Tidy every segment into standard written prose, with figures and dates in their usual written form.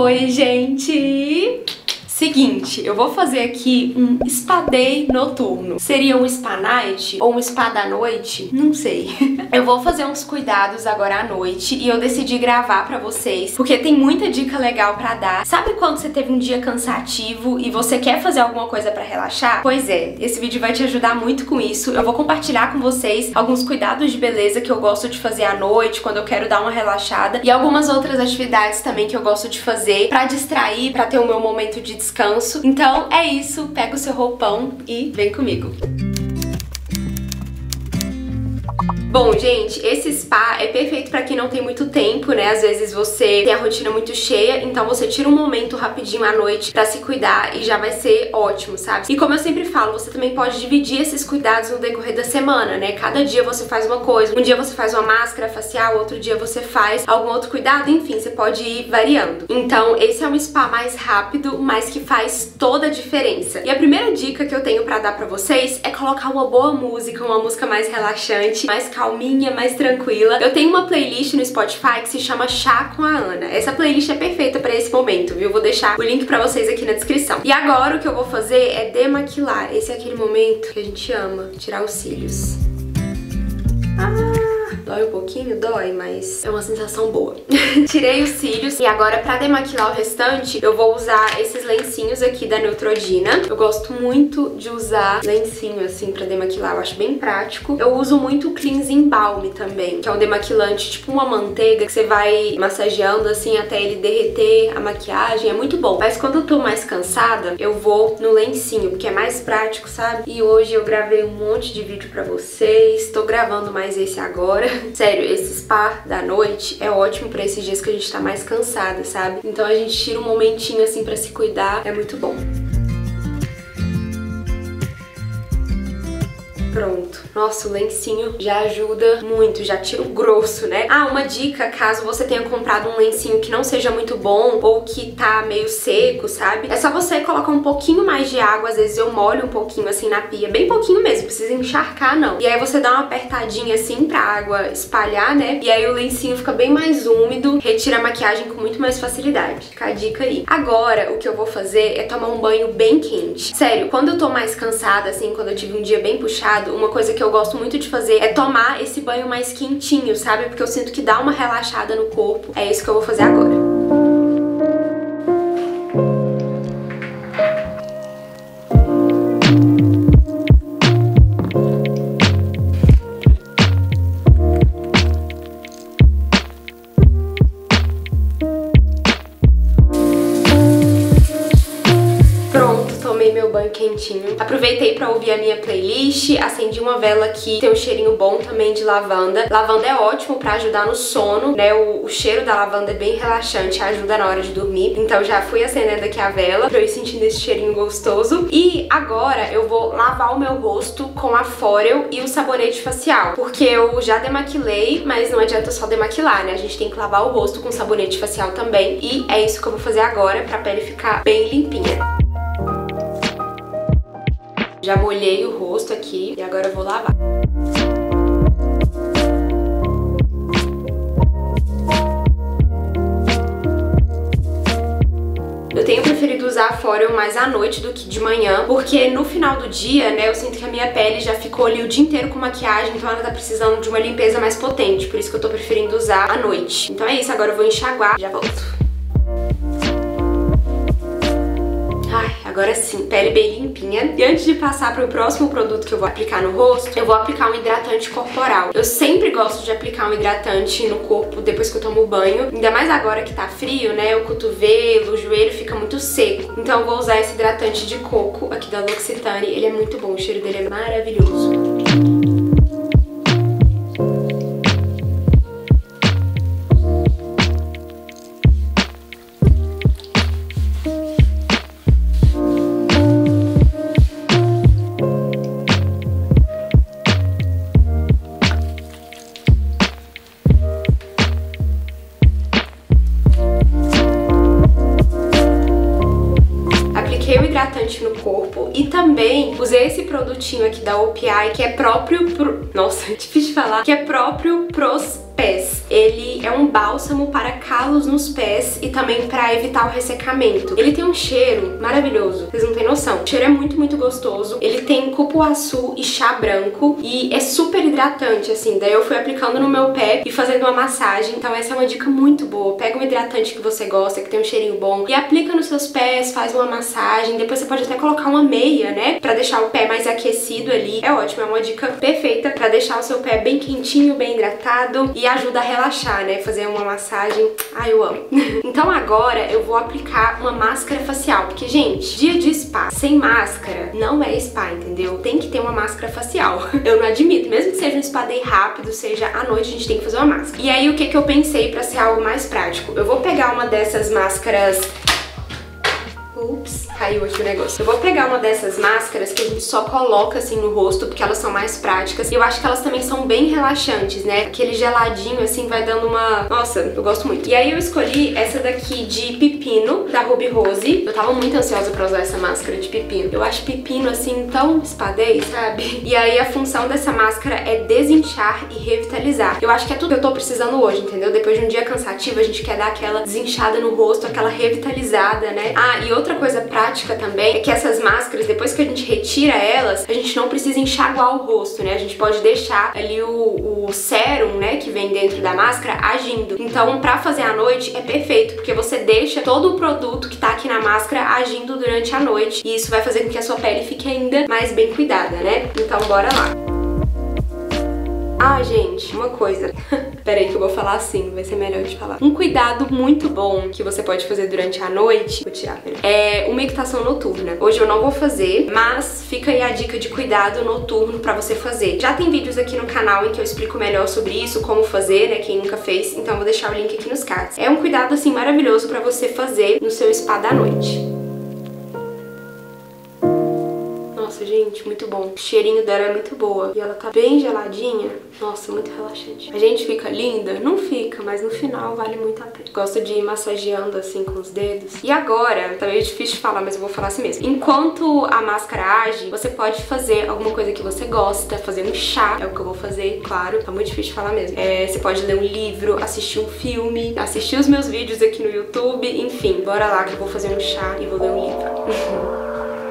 Oi, gente! Seguinte, eu vou fazer aqui um spa day noturno. Seria um spa night ou um spa da noite? Não sei. Eu vou fazer uns cuidados agora à noite e eu decidi gravar pra vocês porque tem muita dica legal pra dar. Sabe quando você teve um dia cansativo e você quer fazer alguma coisa pra relaxar? Pois é, esse vídeo vai te ajudar muito com isso. Eu vou compartilhar com vocês alguns cuidados de beleza que eu gosto de fazer à noite, quando eu quero dar uma relaxada, e algumas outras atividades também que eu gosto de fazer pra distrair, pra ter o meu momento de descanso. Então é isso, pega o seu roupão e vem comigo. Bom, gente, esse spa é perfeito pra quem não tem muito tempo, né? Às vezes você tem a rotina muito cheia, então você tira um momento rapidinho à noite pra se cuidar e já vai ser ótimo, sabe? E como eu sempre falo, você também pode dividir esses cuidados no decorrer da semana, né? Cada dia você faz uma coisa. Um dia você faz uma máscara facial, outro dia você faz algum outro cuidado, enfim, você pode ir variando. Então, esse é um spa mais rápido, mas que faz toda a diferença. E a primeira dica que eu tenho pra dar pra vocês é colocar uma boa música, uma música mais relaxante, mais calminha, mais tranquila. Eu tenho uma playlist no Spotify que se chama Chá com a Ana. Essa playlist é perfeita pra esse momento, viu? Vou deixar o link pra vocês aqui na descrição. E agora o que eu vou fazer é demaquilar. Esse é aquele momento que a gente ama, tirar os cílios. Dói um pouquinho? Dói, mas é uma sensação boa. Tirei os cílios e agora pra demaquilar o restante eu vou usar esses lencinhos aqui da Neutrogena. Eu gosto muito de usar lencinho assim pra demaquilar, eu acho bem prático. Eu uso muito o Cleansing Balm também, que é um demaquilante tipo uma manteiga que você vai massageando assim até ele derreter a maquiagem, é muito bom. Mas quando eu tô mais cansada, eu vou no lencinho, porque é mais prático, sabe? E hoje eu gravei um monte de vídeo pra vocês, tô gravando mais esse agora. Sério, esse spa da noite é ótimo pra esses dias que a gente tá mais cansada, sabe? Então a gente tira um momentinho assim pra se cuidar, é muito bom. Pronto. Nossa, o lencinho já ajuda muito, já tira o grosso, né? Ah, uma dica, caso você tenha comprado um lencinho que não seja muito bom ou que tá meio seco, sabe? É só você colocar um pouquinho mais de água, às vezes eu molho um pouquinho assim na pia, bem pouquinho mesmo, precisa encharcar não. E aí você dá uma apertadinha assim pra água espalhar, né? E aí o lencinho fica bem mais úmido, retira a maquiagem com muito mais facilidade. Fica a dica aí. Agora, o que eu vou fazer é tomar um banho bem quente. Sério, quando eu tô mais cansada, assim, quando eu tive um dia bem puxado, uma coisa que eu gosto muito de fazer é tomar esse banho mais quentinho, sabe? Porque eu sinto que dá uma relaxada no corpo. É isso que eu vou fazer agora. Meu banho quentinho. Aproveitei pra ouvir a minha playlist, acendi uma vela aqui, tem um cheirinho bom também de lavanda. Lavanda é ótimo pra ajudar no sono, né? O cheiro da lavanda é bem relaxante, ajuda na hora de dormir. Então já fui acendendo aqui a vela pra eu ir sentindo esse cheirinho gostoso. E agora eu vou lavar o meu rosto com a Forel e o sabonete facial, porque eu já demaquilei, mas não adianta só demaquilar, né? A gente tem que lavar o rosto com sabonete facial também. E é isso que eu vou fazer agora pra pele ficar bem limpinha. Já molhei o rosto aqui e agora eu vou lavar. Eu tenho preferido usar a Forel mais à noite do que de manhã, porque no final do dia, né, eu sinto que a minha pele já ficou ali o dia inteiro com maquiagem, então ela tá precisando de uma limpeza mais potente, por isso que eu tô preferindo usar à noite. Então é isso, agora eu vou enxaguar e já volto. Ai, agora sim, pele bem limpinha. E antes de passar para o próximo produto que eu vou aplicar no rosto, eu vou aplicar um hidratante corporal. Eu sempre gosto de aplicar um hidratante no corpo depois que eu tomo banho, ainda mais agora que tá frio, né? O cotovelo, o joelho fica muito seco. Então eu vou usar esse hidratante de coco aqui da L'Occitane. Ele é muito bom, o cheiro dele é maravilhoso. hidratante no corpo. E também usei esse produtinho aqui da OPI, que é próprio pro... Nossa, é difícil de falar. Que é próprio pros pés. Ele é um bálsamo para calos nos pés e também para evitar o ressecamento. Ele tem um cheiro maravilhoso, vocês não têm noção. O cheiro é muito, muito gostoso. Ele tem cupuaçu e chá branco e é super hidratante, assim. Daí eu fui aplicando no meu pé e fazendo uma massagem, então essa é uma dica muito boa. Pega um hidratante que você gosta, que tem um cheirinho bom, e aplica nos seus pés, faz uma massagem. Depois você pode até colocar uma meia, né, pra deixar o pé mais aquecido ali. É ótimo, é uma dica perfeita pra deixar o seu pé bem quentinho, bem hidratado e ajuda a relaxar, né, fazer uma massagem. Ai, eu amo. Então agora eu vou aplicar uma máscara facial, porque, gente, dia de spa sem máscara não é spa, entendeu? Tem que ter uma máscara facial. Eu não admito, mesmo que seja um spa day rápido, seja à noite, a gente tem que fazer uma máscara. E aí o que eu pensei pra ser algo mais prático? Eu vou pegar uma dessas máscaras... Ups, caiu aqui o negócio. Eu vou pegar uma dessas máscaras que a gente só coloca assim no rosto, porque elas são mais práticas. E eu acho que elas também são bem relaxantes, né? Aquele geladinho assim vai dando uma... Nossa, eu gosto muito. E aí eu escolhi essa daqui de pepino, da Ruby Rose. Eu tava muito ansiosa pra usar essa máscara de pepino. Eu acho pepino assim tão espadei, sabe? E aí a função dessa máscara é desinchar e revitalizar. Eu acho que é tudo que eu tô precisando hoje, entendeu? Depois de um dia cansativo, a gente quer dar aquela desinchada no rosto, aquela revitalizada, né? Ah, e outra coisa prática também é que essas máscaras, depois que a gente retira elas, a gente não precisa enxaguar o rosto, né? A gente pode deixar ali o sérum, né, que vem dentro da máscara agindo. Então, pra fazer à noite é perfeito, porque você deixa todo o produto que tá aqui na máscara agindo durante a noite, e isso vai fazer com que a sua pele fique ainda mais bem cuidada, né? Então, bora lá. Ah, gente, uma coisa. Peraí que eu vou falar assim, vai ser melhor de falar. Um cuidado muito bom que você pode fazer durante a noite, vou tirar, peraí, é uma meditação noturna. Hoje eu não vou fazer, mas fica aí a dica de cuidado noturno pra você fazer. Já tem vídeos aqui no canal em que eu explico melhor sobre isso, como fazer, né, quem nunca fez, então eu vou deixar o link aqui nos cards. É um cuidado, assim, maravilhoso pra você fazer no seu spa da noite. Nossa, gente, muito bom. O cheirinho dela é muito boa. E ela tá bem geladinha. Nossa, muito relaxante. A gente fica linda? Não fica, mas no final vale muito a pena. Gosto de ir massageando assim com os dedos. E agora, tá meio difícil de falar, mas eu vou falar assim mesmo. Enquanto a máscara age, você pode fazer alguma coisa que você gosta, fazer um chá. É o que eu vou fazer, claro. Tá muito difícil de falar mesmo. Você pode ler um livro, assistir um filme, assistir os meus vídeos aqui no YouTube. Enfim, bora lá que eu vou fazer um chá e vou ler um livro.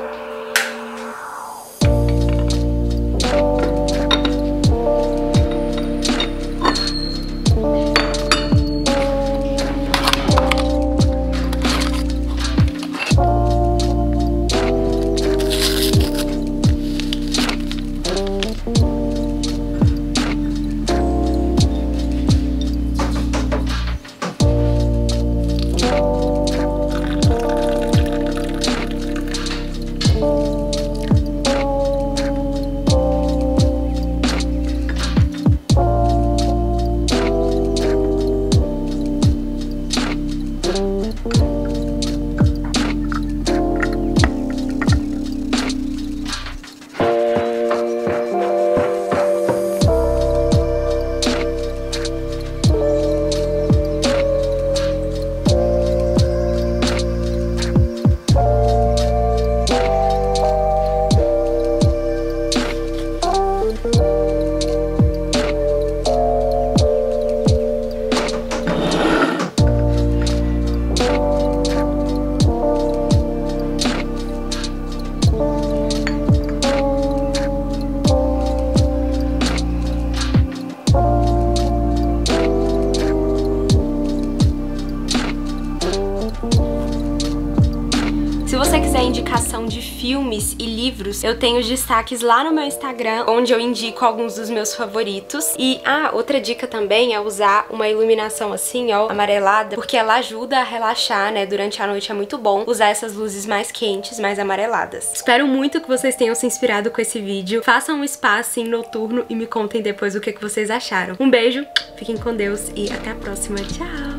Se você quiser indicação de filmes e livros, eu tenho os destaques lá no meu Instagram, onde eu indico alguns dos meus favoritos. E, outra dica também é usar uma iluminação assim, ó, amarelada, porque ela ajuda a relaxar, né? Durante a noite é muito bom usar essas luzes mais quentes, mais amareladas. Espero muito que vocês tenham se inspirado com esse vídeo. Façam um spa assim noturno e me contem depois o que vocês acharam. Um beijo, fiquem com Deus e até a próxima. Tchau!